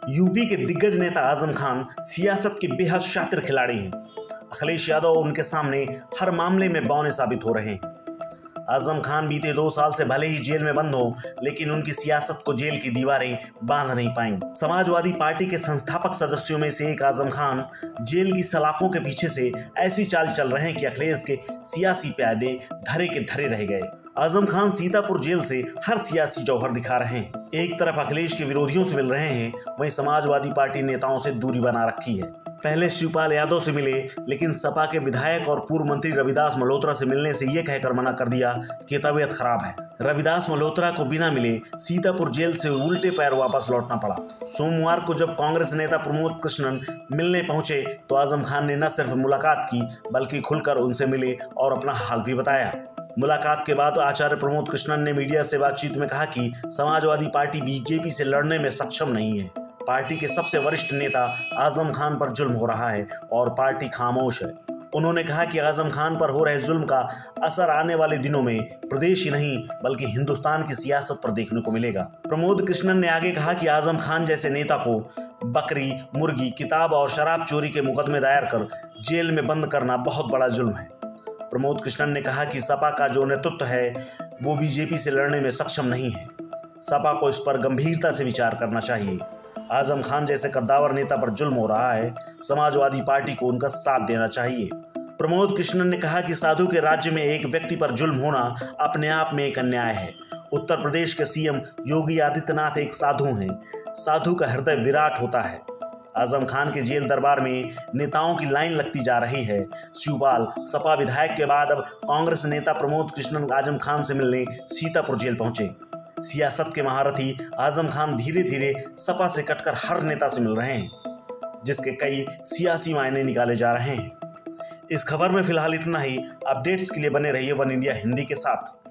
UP के दिग्गज नेता आजम खान सियासत के बेहद शातिर खिलाड़ी हैं। अखिलेश यादव उनके सामने हर मामले में बौने साबित हो रहे हैं। आजम खान बीते 2 साल से भले ही जेल में बंद हो, लेकिन उनकी सियासत को जेल की दीवारें बांध नहीं पाईं। समाजवादी पार्टी के संस्थापक सदस्यों में से एक आजम खान जेल की सलाखों के पीछे से ऐसी चाल चल रहे हैं कि अखिलेश के सियासी प्यादे धरे के धरे रह गए। आजम खान सीतापुर जेल से हर सियासी जौहर दिखा रहे हैं। एक तरफ अखिलेश के विरोधियों से मिल रहे हैं, वहीं समाजवादी पार्टी नेताओं से दूरी बना रखी है। पहले शिवपाल यादव से मिले, लेकिन सपा के विधायक और पूर्व मंत्री रविदास मल्होत्रा से मिलने से ये कहकर मना कर दिया कि तबीयत खराब है। रविदास मल्होत्रा को बिना मिले सीतापुर जेल से उल्टे पैर वापस लौटना पड़ा। सोमवार को जब कांग्रेस नेता प्रमोद कृष्णन मिलने पहुंचे तो आजम खान ने न सिर्फ मुलाकात की, बल्कि खुलकर उनसे मिले और अपना हाल भी बताया। मुलाकात के बाद आचार्य प्रमोद कृष्णन ने मीडिया से बातचीत में कहा कि समाजवादी पार्टी बीजेपी से लड़ने में सक्षम नहीं है। पार्टी के सबसे वरिष्ठ नेता आजम खान पर जुल्म हो रहा है और पार्टी खामोश है। उन्होंने कहा कि आजम खान पर हो रहे जुल्म का असर आने वाले दिनों में प्रदेश ही नहीं बल्कि हिंदुस्तान की सियासत पर देखने को मिलेगा। प्रमोद कृष्णन ने आगे कहा कि आजम खान जैसे नेता को बकरी, मुर्गी, किताब और शराब चोरी के मुकदमे दायर कर जेल में बंद करना बहुत बड़ा जुल्म है। प्रमोद कृष्णन ने कहा कि सपा का जो नेतृत्व है वो बीजेपी से लड़ने में सक्षम नहीं है। सपा को इस पर गंभीरता से विचार करना चाहिए। आजम खान जैसे कद्दावर नेता पर जुल्म हो रहा है, समाजवादी पार्टी को उनका साथ देना चाहिए। प्रमोद कृष्णन ने कहा कि साधु के राज्य में एक व्यक्ति पर जुल्म होना अपने आप में एक अन्याय है। उत्तर प्रदेश के सीएम योगी आदित्यनाथ एक साधु हैं। साधु का हृदय विराट होता है। आजम खान के जेल दरबार में नेताओं की लाइन लगती जा रही है। शिवपाल सपा विधायक के बाद अब कांग्रेस नेता प्रमोद कृष्णन आजम खान से मिलने सीतापुर जेल पहुंचे। सियासत के महारथी आजम खान धीरे धीरे सपा से कटकर हर नेता से मिल रहे हैं, जिसके कई सियासी मायने निकाले जा रहे हैं। इस खबर में फिलहाल इतना ही। अपडेट्स के लिए बने रहिए वन इंडिया हिंदी के साथ।